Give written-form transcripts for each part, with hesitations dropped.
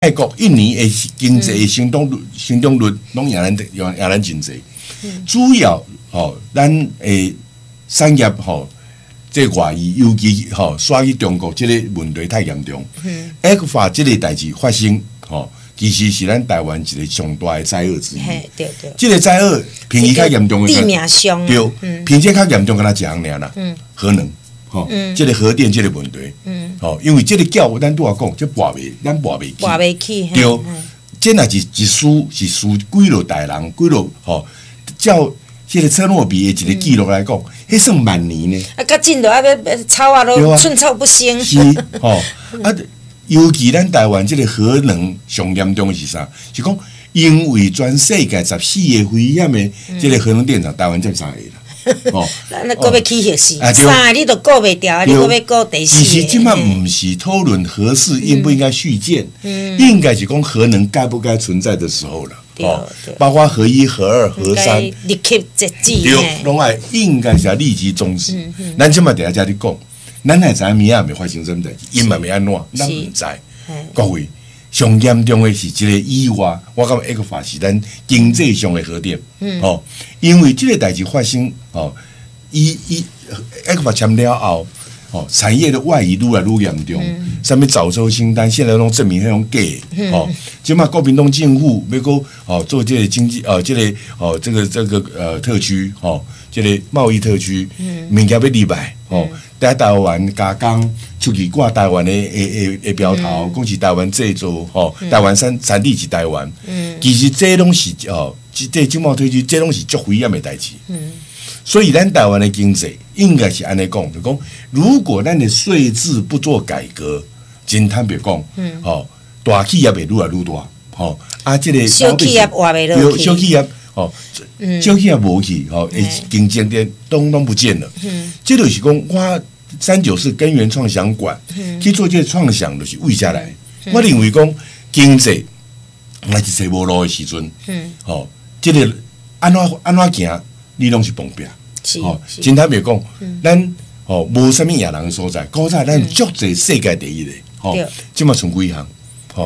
泰国、印尼的经济的成长率拢赢咱真济。主要咱的产业这外移，尤其刷去中国这个问题太严重。ECFA 这个代志发生其实是咱台湾一个上大的灾厄之一。 对。 这个灾厄平时较严重的， 地命伤。 对，平时较严重，敢若一项尔啦。核能，这个核电这个问题。因为这个饺咱拄仔讲，这咱跋袂起。对，这若是一输是输几落代人，几落照这个车诺比的一个记录来讲，迄算万年呢。 较近着草啊都寸草不生。 是尤其咱台湾这个核能上严重的是啥？是讲因为全世界14个危险的这个核能电厂，台湾才3个啦。 咱搁要起迄时，3个你都顾袂掉，你搁要顾第4个。 其实即摆毋是讨论核四应不应该续建，应该是讲核能该不该存在的时候了。包括核1、核2、核3， 立刻截止。 对，拢爱应该是立即终止。咱即摆伫遮咧讲。咱还知影明仔会发生什么代志，因嘛要安怎，咱唔知。各位，上严重的是这个以外，我感觉ECFA是咱经济上的核电。因为这个代志发生，ECFA签了后，产业的外移愈来愈严重。什么早收清单，现在拢证明迄种假。即马国民党政府要搁做这个经济这个特区这个贸易特区，物件要立来在台湾加工出去挂台湾的标头，讲是台湾制造台湾产地是台湾。其实这拢是这经贸特区这拢是足危险的代志。所以咱台湾的经济应该是安尼讲，就讲如果咱的税制不做改革，真坦白讲，大企业会愈来愈大，这个小企业活袂落去， 小企业小企业无去，竞争力都不见了。这就是讲，我394根源创想馆去做这个创想，就是为啥来？我认为讲经济，我是找无路的时阵，这个安怎行，你拢是碰壁。真坦白讲，咱无啥物野人的所在，古早咱足侪世界第一的，即马剩几项，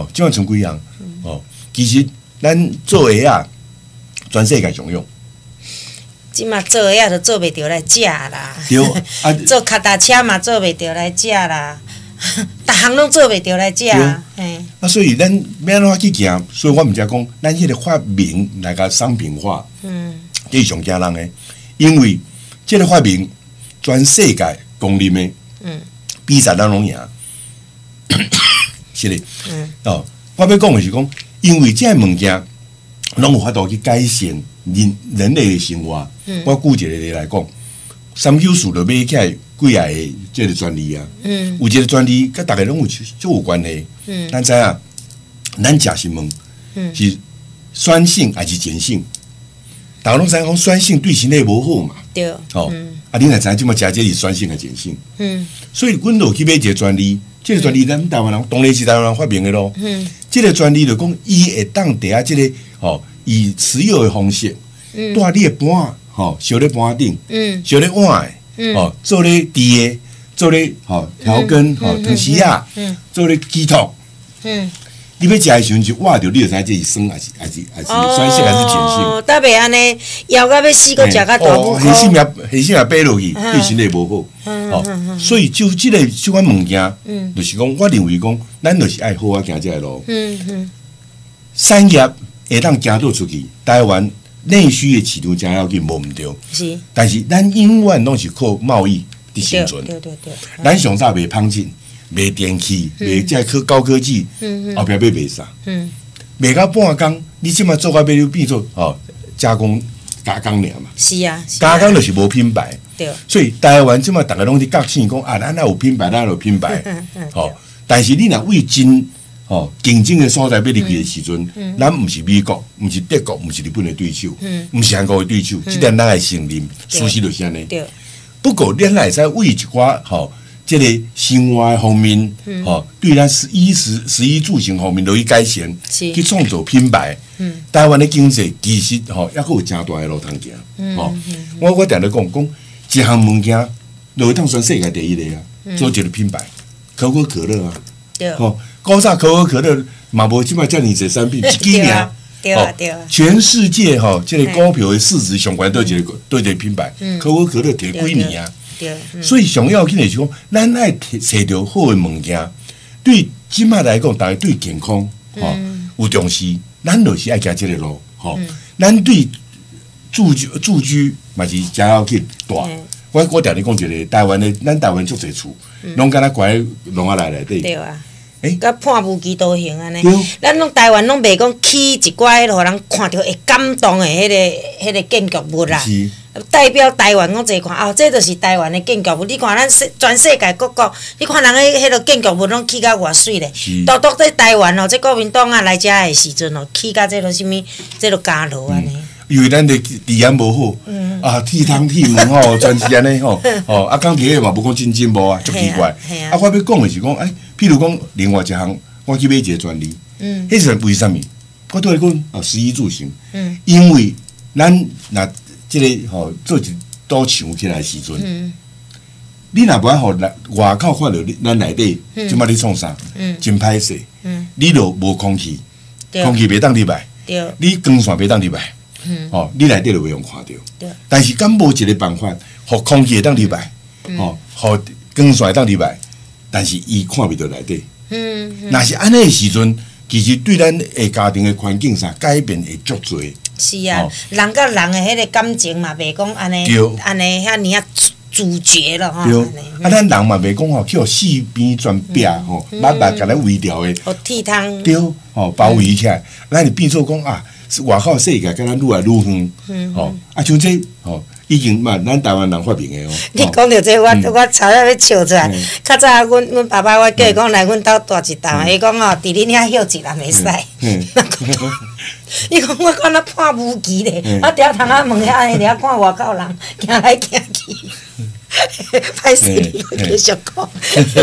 其实咱做鞋啊。全世界常用， 即马做遐都做袂着来食啦。 对， 做脚踏车嘛做袂着来食啦，逐项拢做袂着来食。 所以咱要安怎去行？所以我毋才讲，咱迄个发明来甲商品化，这是上惊人的，因为这个发明全世界公认的，比赛咱拢赢。是的，我要讲的是讲，因为这物件。拢有法度去改善人类的生活。我举一个例来讲，394就买起来几下的这个专利啊。有一个专利，甲大家拢有关系。咱知影，咱食新闻是酸性还是碱性？大家拢知影讲酸性对身体无好嘛。 对。 你若知影即马食这是酸性还是碱性？所以阮就去买一个专利，这个专利咱台湾人当然是台湾人发明的咯。这个专利就讲，伊会当伫啊，这个以持有的方式，带你的盘，烧咧盘顶，烧咧碗的，做咧猪的，做咧调羹，汤匙啊，做咧鸡头。你要食的时阵就挖着，你就知这是酸还是酸性还是碱性。 搭袂安尼，枵到要死，搁食到大母。 黑性也爬落去，对身体无好。所以就这款物件，就是讲，我认为讲，咱就是爱好啊行这个路。产业会当行到出去，台湾内需的市场真要紧，无毋对。是，但是咱永远拢是靠贸易伫生存。对。咱上早卖芳烃，卖电器，卖这高科技，后壁要卖啥？卖到半工，你即马做到要变做加工尔嘛？是啊，加工就是无品牌。对。所以台湾即马大家拢伫觉醒讲咱有品牌，咱有品牌。但是你若为真竞争的所在要入去的时阵，咱毋是美国，毋是德国，毋是日本的对手，毋是韩国的对手，这点咱会承认，事实就是安尼。不过，咱会使为一寡这个生活方面，对咱食衣住行方面落去改善，去创造品牌。台湾的经济其实还佫有真大的路通行。我定咧讲，一项物件落去当全世界第一个啊，做一个品牌，可口可乐啊。 对， 古早可口可乐嘛无即摆遮尔侪产品，一支尔。 对啊，对啊。 全世界即个股票的市值上悬对一个品牌，可口可乐摕几年啊？ 对。 所以上要紧的是讲，咱爱找到好的物件，对即摆来讲，大家对健康有重视，咱就是爱行即个路，咱对住居嘛是真要紧大。我常常讲一个台湾的，咱台湾足侪厝，拢敢若关农仔内底。 对啊。甲判无期徒刑安尼， 对咱拢台湾拢袂讲起一寡互人看着会感动的迄个建筑物啦。 是。 代表台湾讲坐看，这就是台湾的建筑物。你看咱全世界各国，你看人迄个建筑物拢起甲偌水咧。独独在台湾哦，这国民党啊来遮的时阵哦，起甲这落啥物，这落加楼安尼。 因为咱的治安无好，铁窗铁门全是安尼啊，钢铁的嘛无讲真进步啊，足奇怪。我要讲的是讲，譬如讲另外一项，我去买一个专利，迄是为什么？我对你讲食衣住行，因为咱若即个做一赌场起来的时阵，你若无爱互外口看到咱内底，即摆你创啥？真歹势，你就无空气，空气袂当入来，你光线袂当入来。你内底就袂用看到，但是敢无一个办法，互空气会当入来，互光线会当入来，但是伊看袂到内底。若是安尼的时阵，其实对咱的家庭的环境上改变会足多。 是啊，人甲人的迄个感情嘛，袂讲安尼遐尼啊主角了吼。 对，咱人嘛袂讲去互四边全壁密甲咱围掉的。 互铁窗。 对，包围起来，咱就变做讲外口世界，甲咱愈来愈远，像这已经嘛，咱台湾人发明的你讲到这，我差点要笑出来。较早阮爸爸我叫伊讲来阮兜大一档，伊讲伫恁遐休一人袂使。伊讲我敢若判无期咧，我调窗仔门遐安尼遐看外口人行来行去。歹势，继续讲。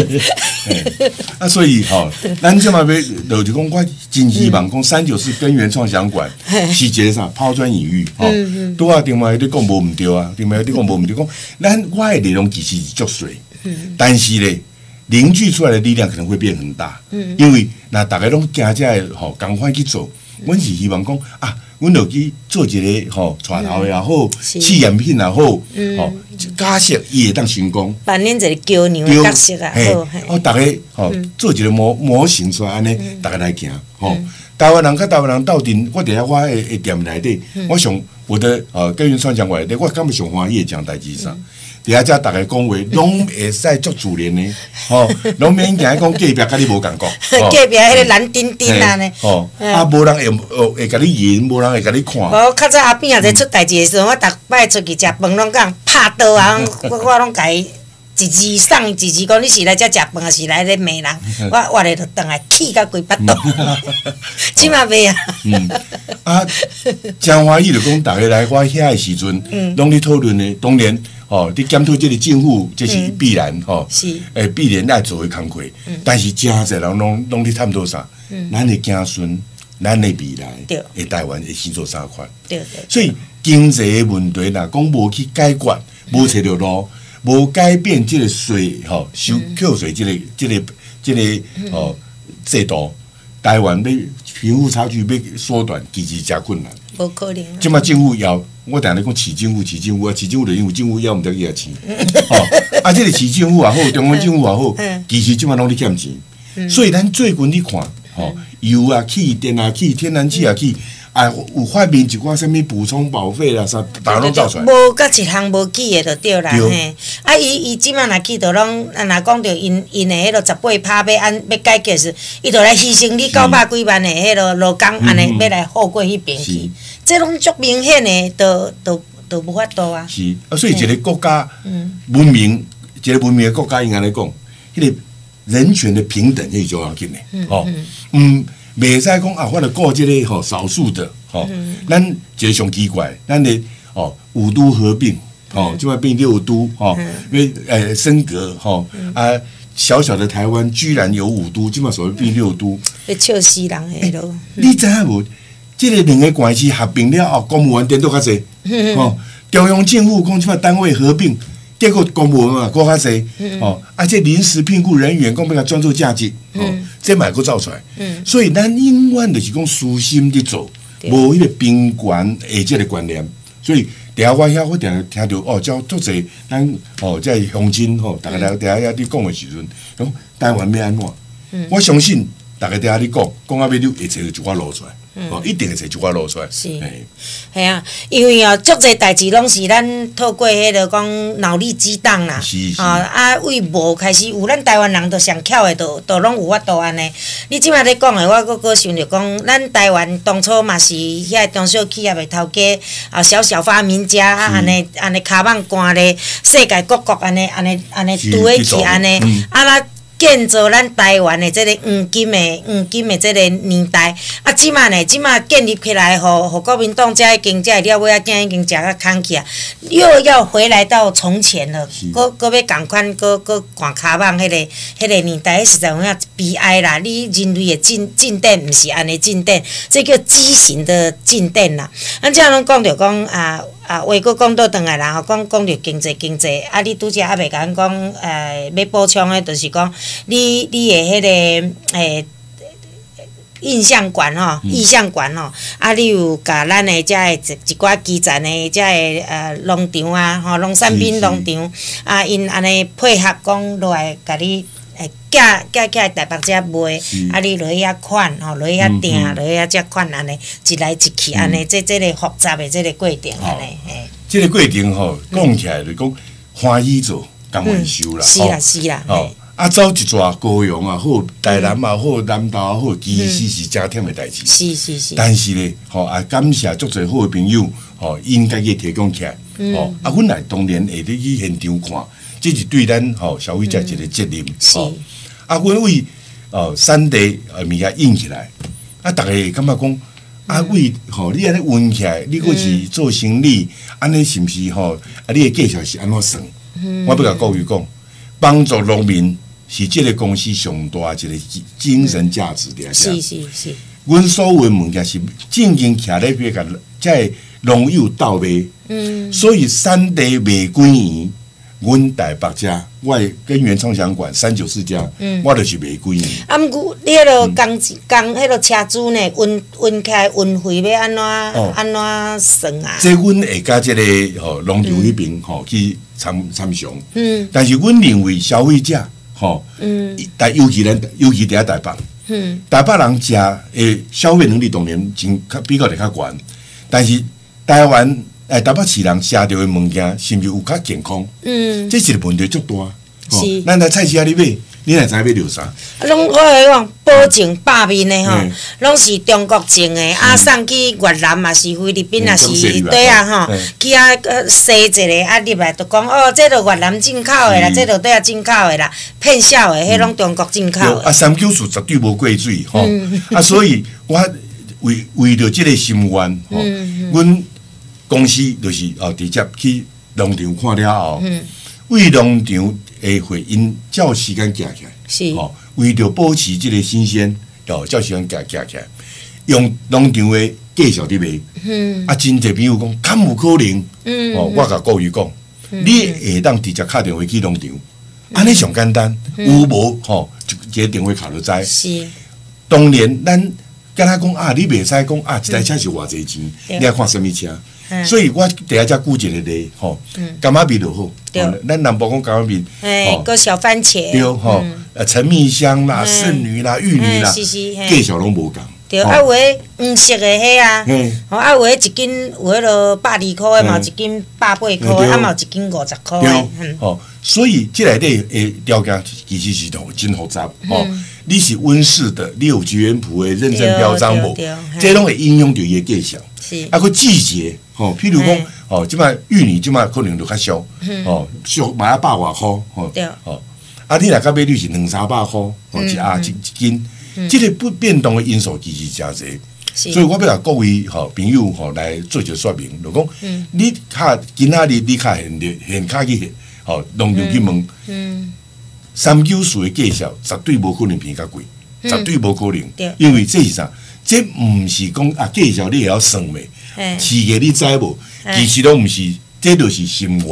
所以咱即摆要就是讲，我真希望讲394根源创想馆是一个啥抛砖引玉拄啊，顶摆你讲无毋对啊，顶摆你讲无毋对，讲我的内容其实是足水，但是咧凝聚出来的力量可能会变很大，因为若大家拢行这共款去做，阮是希望讲阮就去做一个带头也好，试验品也好，假设伊会当成功， 扮演一个桥梁的角色啊， 好，大家做一个模型出来，安尼大家来行，台湾人甲台湾人斗阵，我伫遐我的店内底，我上我的根源创想馆内底，我感觉上欢喜的一件代志啥？伫遐遮大家讲话，拢会使足自然的，拢免惊讲隔壁甲你无共讲， 隔壁迄个蓝丁丁啊呢， 无人会甲你言，无人会甲你看。 无较早阿扁也在出代志的时候，我逐摆出去食饭拢讲拍刀啊，我拢甲伊一字送一字讲你是来遮食饭，还是来咧骂人？我咧就转来气甲规巴肚，即嘛袂啊。 真欢喜就讲，大家来我遐的时阵，拢咧讨论的，当然。你检讨这个政府，这是必然是， 必然爱做的工作。但是真侪人拢咧探讨啥？咱的子孙，咱的未来，的台湾会先做啥款？所以经济的问题若讲无去解决，无找到路，无改变这个税收扣税这个制度，台湾要贫富差距要缩短，其实真困难。 无可能。 即马政府要。我定咧讲市政府就因为政府要毋得去饲，这个市政府也好，中央政府也好，其实即马拢咧欠钱，所以咱最近你看，油啊起、电啊起、天然气啊起，有发明一寡啥物补充保费啦，啥大拢造出来。 无甲一项无记的就对啦嘿。伊即马若去着拢，若讲着因的迄落18趴要解决时，伊着来牺牲你900几万的迄落劳工，安尼要来好过迄边去。这拢足明显的，都无法度啊。 是所以一个国家文明，一个文明的国家应该来讲，迄个人权的平等是重要紧的。袂使讲我着顾即个少数的咱一个上奇怪，咱的五都合并即摆变6都要升格小小的台湾居然有5都，即摆所谓变6都， 要笑死人诶咯！ 你知影无？即个两个关系合并了后，公务员变多较济。中央政府讲即摆单位合并， 结果公务员嘛，搁较济，这临时聘雇人员，讲要甲转做正职，这嘛搁走出来，所以咱永远就是讲私心伫做，无迄个兵权的这个观念，所以。伫我遐，我定听到叫足侪咱即个乡亲大家伫遐伫讲的时阵，讲台湾要安怎？我相信大家伫遐咧讲啊，要你会找一寡路出来。一定会找一寡路出来。是， 系啊，因为足侪代志拢是咱透过迄个讲脑力激荡啦，为无开始有，咱台湾人都上巧的，都拢有法度安尼。你即摆咧讲的，我搁想着讲，咱台湾当初嘛是遐中小企业的头家小发明家安尼骹网竿咧，世界各国安尼拄起去安尼，咱建造咱台湾的这个黄金的这个年代，即马呢，建立起来，互国民党遮已经遮了尾仔已经食甲空去啊，又要回来到从前了，搁要共款，搁看骹网迄个年代，实在有影悲哀啦！你人类的进展，毋是安尼进展，这叫畸形的进展啦。咱遮拢讲着讲话搁讲倒转来啦，吼，讲着经济，你拄则还袂甲咱讲，要补充的，就是讲你的迄个印象馆吼，你有甲咱的遮的一寡基层的遮的农场啊，吼，农产品农场因安尼配合讲落来，甲你寄起来台北遮卖，你落去遐款吼，落去遐订，落去遐遮款安尼，一来一去安尼，这个复杂的这个过程安尼，嘿。 这个过程吼，讲起来就讲欢喜做，甘愿受啦。 是啦。 走一撮高阳啊，好台南啊，好南投啊，好，其实是真忝的代志。是。但是咧，感谢足侪好的朋友，因家己提供起来，阮来当然会去现场看，这是对咱消费者一个责任。是。阮为产地物件印起来，大家感觉讲。为你安尼运起来，你阁是做生意，安尼是毋是你的计划是安怎算？我要甲各位讲，帮助农民是这个公司上大一个精神价值的。是。阮所有的物件是正经徛咧边甲即农友斗卖。所以产地卖几年。阮台北遮，我跟原创想馆394家，我就是卖几年。 毋过你迄落工迄落车主呢，运起来运费要安怎算啊？ 这阮会甲这个农场迄边去参详。但是阮认为消费者但尤其伫遐台北，台北人食的消费能力当然比较较悬，但是台湾。台北市人食到的物件，是毋是有较健康？这是个问题足大。是，咱来菜市仔里买，你若知要留啥？ 拢我讲保证百面的吼，拢是中国种的，送去越南嘛是菲律宾也是对啊吼，去洗一个入来就讲这都越南进口的啦，这都对进口的啦，骗小的，迄拢中国进口的。 394绝对无过水吼，所以我为着这个心愿吼，阮。公司就是直接去农场看了后，为农场的会因照时间行起来，是为着保持这个新鲜，照时间行起来，用农场的介绍伫卖。真侪朋友讲，敢有可能？我甲各位讲，你会当直接打电话去农场，安尼上简单，有无一个电话卡就知。是，当然咱敢若讲你袂使讲一台车是偌济钱，你要看什么车？所以我第一只举一个例，柑仔蜜就好，咱南部讲柑仔蜜， 个小番茄， 对，陈蜜香啦、圣女啦、玉女啦，介绍拢无共。 对，有诶黄色诶迄啊，有诶一斤有迄落120块诶嘛，一斤180块，嘛有一斤50块诶。 所以这内底诶条件其实是真复杂。你是温室的，你有菊园圃的认证标章无？这拢会影响到伊诶介绍。个季节。譬如讲，即摆玉米即摆可能就较俗，俗买100外箍，你若甲买率是200-300箍，一斤，即个不变动的因素其实真侪，所以我要甲各位朋友来做一个说明，就讲，你今仔日你现去农场去问，394的介绍绝对无可能便较贵，绝对无可能，因为这是啥？这毋是讲介绍你也要算的。市价你知无？其实拢毋是，这就是心愿，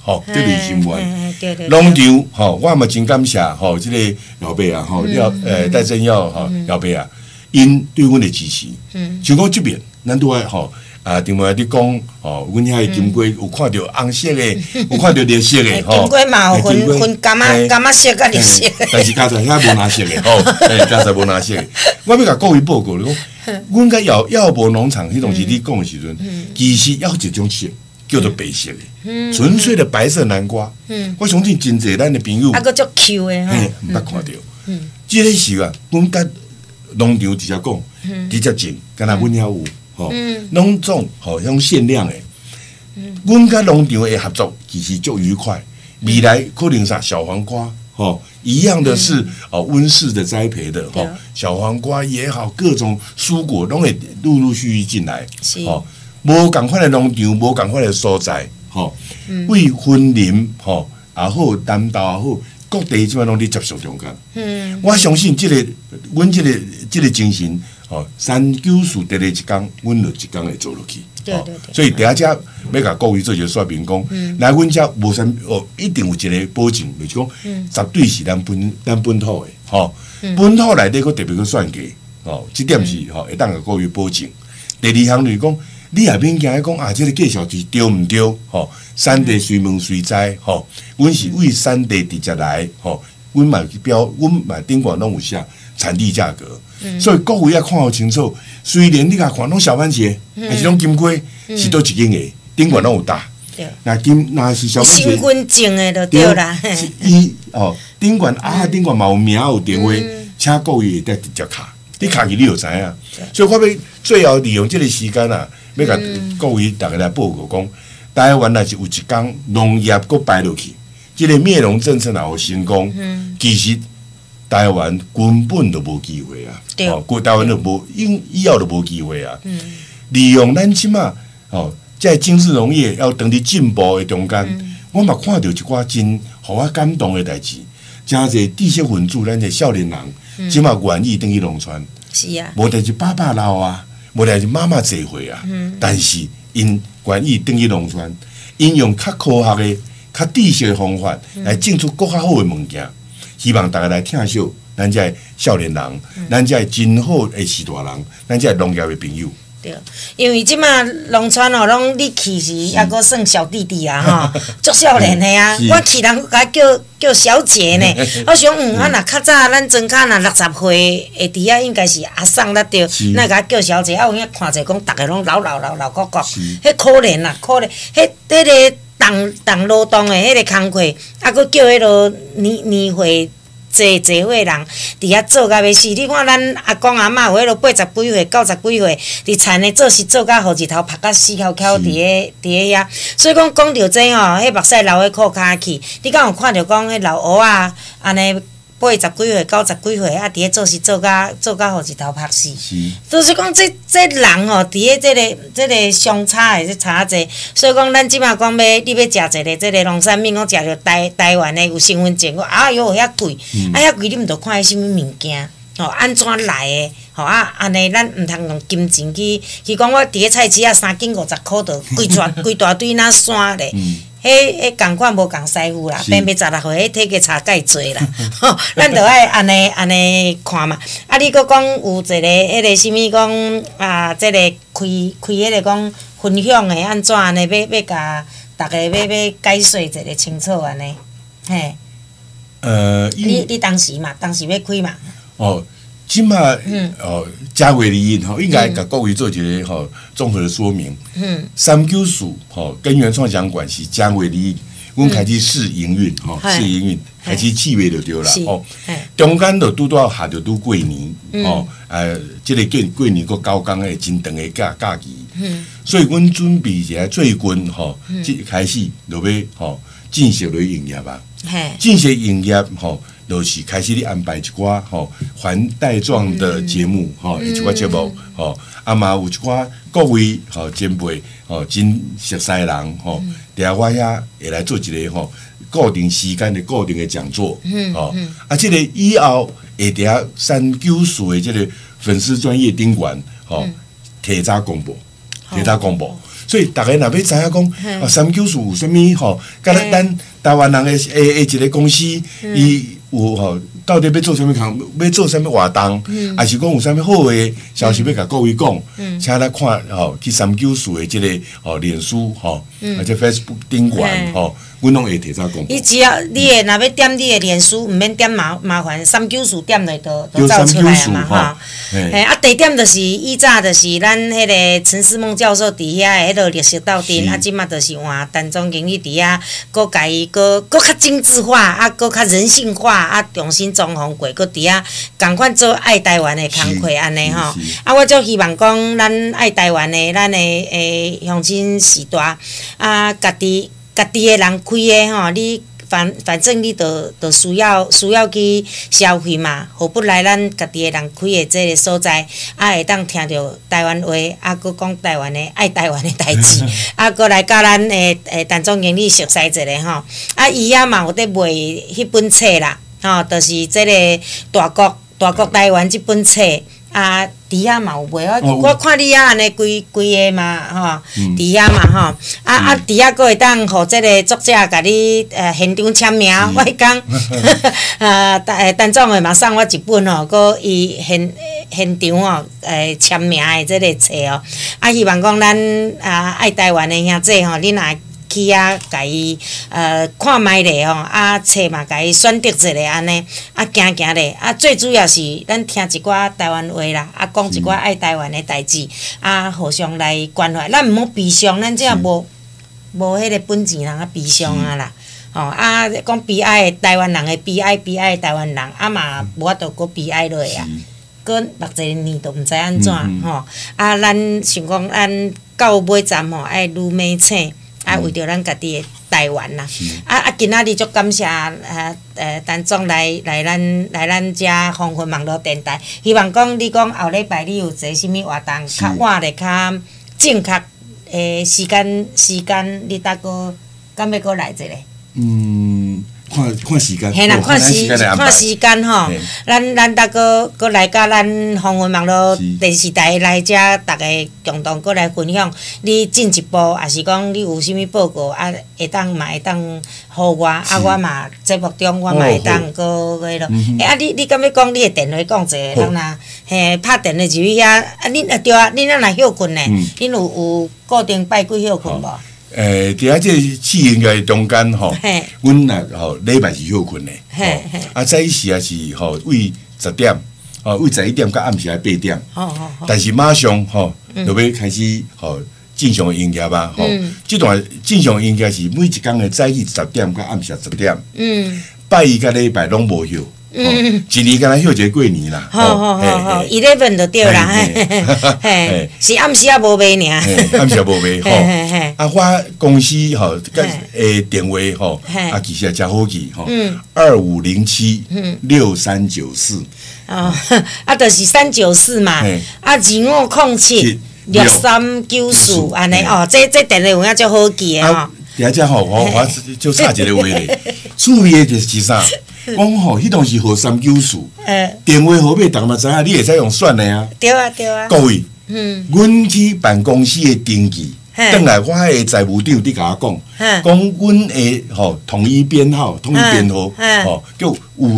吼，得类新闻。农场吼，我嘛真感谢吼，即个老爸啊，吼戴正耀吼老爸啊，因对阮的支持。就讲即边，咱拄爱吼。另外你讲吼，阮遐个金龟有看到红色的，有看到绿色的吼。 金龟嘛有分柑仔色甲绿色。 但是加在遐无蓝色的吼，加在无蓝色的。我要甲各位报告，你讲，阮甲耀博农场迄当时你讲的时阵，其实还有一种色叫做白色的，纯粹的白色南瓜。我相信真侪咱的朋友， 个足 Q 的吼， 毋捌看到。即个是啊，阮甲农场直接讲，直接种，敢若阮遐有。吼，拢种吼，种限量诶。阮甲农场诶合作其实足愉快，未来可能啥小黄瓜，吼，一样的是温室的栽培的，吼，小黄瓜也好，各种蔬果拢会陆陆续续进来，吼，无共款诶农场，无共款诶所在，吼，为森林，吼，也好，南投也好，各地即摆拢伫接受中间。我相信阮即个精神。39事第一天，阮就一天会做落去。 对。 所以第一只要甲各位做一个说明讲，来阮遮无啥一定有一个保证，就是讲绝对是咱本土的，吼，本土内底佫特别佫算计，吼，这点是会当甲各位保证。第二项就是讲，你也免惊讲这个介绍是对毋对，吼，产地随问随知，吼，阮是为产地直接来，吼，阮嘛顶管拢有写产地价格。所以各位要看好清楚，虽然你甲看拢小番茄，还是拢金龟，是倒一间的，顶管拢有打。那是小番茄， 身份证的就对啦。 顶管嘛有名有电话，请各位会直接卡，你卡去你就知影。所以我要最后利用这个时间啊，要甲各位大家来报告讲，台湾若是有一天农业搁摆落去，这个灭农政策若有成功，其实。台湾根本就无机会啊！台湾就无以后就无机会啊！利用咱即马在精致农业要等伫进步的中间，我嘛看到一寡真互我感动的代志，真侪知识分子，咱这少年人，即马愿意登去农村， 是啊， 无代志爸爸老啊，无代志妈妈聚会啊，但是因愿意登去农村，因用较科学的、较知识的方法来种出更较好的物件。希望大家来听惜咱这少年人，咱这真好的时大人，咱这农业的朋友。 对，因为即马农村拢你去时还阁算小弟弟啊，足少年的啊，我去人甲叫小姐呢。我想啊，若较早咱庄卡若60岁，下底啊应该是阿送得着，那甲叫小姐，有影看者讲，逐个拢老国国，迄可怜啊，可怜，迄个。动劳动的迄个工课，阁叫迄落年岁侪岁人伫遐做甲要死。你看咱阿公阿嬷有迄落80几岁、90几岁，伫田里做事做甲雨日头晒甲死翘翘，伫遐。所以讲着这吼，迄目屎流喺裤骹去。你敢有看着讲迄老乌啊，安尼80几岁、90几岁啊，伫遐做事做甲雨日头晒死。就是讲这人吼，伫遐这个相差的差侪。所以讲，咱即马讲你要食一个这个农产品，讲食着台湾的有身份证，哎哟，遐贵，遐贵你毋着看迄什物物件，安怎来的？安尼咱毋通用金钱去讲，我伫咧菜市啊3斤50箍着规大堆那山咧。迄共款无共师傅啦，变16岁，迄体格差介侪啦。咱着爱安尼看嘛。你佫讲有一个迄个啥物讲即个开迄个讲分享的安怎安尼？要甲大家要解说一个清楚安尼，嘿。你当时要开嘛？ 即马嘉伟利益应该甲各位做一个综合的说明。39事跟原创奖馆是嘉伟利益，阮开始试营运开始7月就对啦。中间就拄到下着拄过年，即个过年佫9天的真长的假期，所以阮准备一下最近即开始就要正式来营业啊。正式营业就是开始咧安排一寡环带状的节目一寡节目嘛有一寡各位前辈真熟悉人伫我遐会来做一个固定时间的固定的讲座即个以后会伫39事的即个粉丝专业顶管提早公布。 所以大家若要知影讲，394有啥物吼，甲咱台湾人的一个公司，伊有吼到底要做啥物工，要做啥物活动，还是讲有啥物好的消息要甲各位讲，请来看吼去394的即个脸书吼，或者 Facebook 顶管吼。阮拢会提早公布。 伊只要你若要点你的脸书，毋免点麻烦，394点落就走出来啊嘛吼。嘿，啊地点就是以早就是咱迄个陈思梦教授伫遐的迄个绿色斗阵，啊即马就是换陈总经理伫遐，佮家己佮较精致化，啊佮较人性化，啊重新装潢过，佮伫遐共款做爱台湾的工课安尼吼。啊，我就希望讲咱爱台湾的咱的乡亲时代，啊家己的人开的吼，你反正你都需要去消费嘛，何不来咱家己的人开的这个所在，啊会当听着台湾话，啊佮讲台湾的爱台湾的代志，啊佮来甲咱的陈总经理熟悉一下吼，啊伊也嘛有伫卖迄本册啦，吼，就是这个大国台湾这本册。啊，伫遐嘛有卖，我看你遐安尼规个嘛，吼，伫遐嘛吼，伫遐佫会当互即个作者甲你现场签名，我迄讲，陈总会嘛送我一本吼，佫伊现场吼签名的即个册哦，啊，希望讲咱爱台湾的兄弟吼，你若去遐甲伊看卖咧吼，啊册嘛甲伊选择一下安尼，啊行咧，啊最主要是咱听一寡台湾话啦，啊讲一寡爱台湾的代志，啊互相来关怀，咱毋好悲伤，咱这无迄个本钱人啊悲伤啊啦，吼啊讲悲哀的台湾人的悲哀的台湾人，啊嘛无法度佫悲哀落啊，佫目一个年都毋知安怎吼，啊咱想讲咱到尾站吼爱愈美醒。啊，为着咱家己的台湾啦，今仔日足感谢陈总来咱遮丰富网络电台，希望讲你讲后礼拜你有做啥物活动，较晚咧较正确诶时间，你大哥敢要搁来一个？ 看时间， 嘿啦，看时间吼，咱大哥搁来甲咱丰富网络电视台来遮，大家共同搁来分享。你进一步，也是讲你有啥物报告，啊，会当互我，啊，我嘛节目中我嘛会当搁迄落。啊，你敢要讲你的电话讲一下，人若嘿拍电话入去遐，啊，恁对啊，恁若休困呢？恁有固定拜几休困无？ 伫遐这试应该中间吼，阮若吼礼拜是休困的，啊早时也是吼为10点，为11点到暗时8点，但是马上吼就要开始吼正常营业吧，吼，这段正常营业是每一天的早起10点到暗时10点，拜一甲礼拜拢无休。一年敢若休一个过年啦。 好，11就对啦，嘿，是暗时也无卖尔。 暗时也无卖吼。啊，我公司吼，电话吼，啊，其实也真好记吼，25076394。 哦，啊，就是394嘛，啊25076394安尼哦，这电话有影足好记的吼。 伫遮吼，我就插一个话咧，趣味的就是啥？讲吼，迄当时号394，电话号码大家嘛知影，你会使用选的啊。 对啊。 各位，阮去办公室的登记，转来我迄个财务长伫甲我讲，阮的吼统一编号，吼叫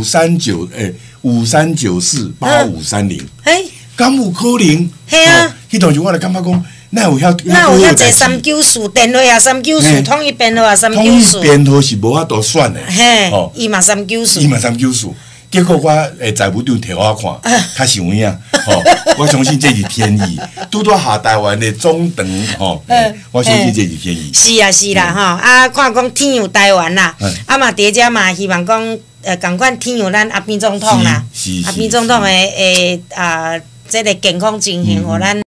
53948530。敢有可能？ 嘿啊！ 迄当时我就感觉讲。哪有遐济 394电话啊，394统一编号啊，394。统一编号是无法度选的。 嘿，伊嘛394。 结果我财务长摕我看，较像影。吼，我相信这是天意。拄下台湾的中长吼，我相信这是天意。 是啦，吼啊，看讲天有台湾啦，啊嘛伫遮嘛希望讲共款天有咱阿扁总统啦，阿扁总统的这个健康情形，互咱。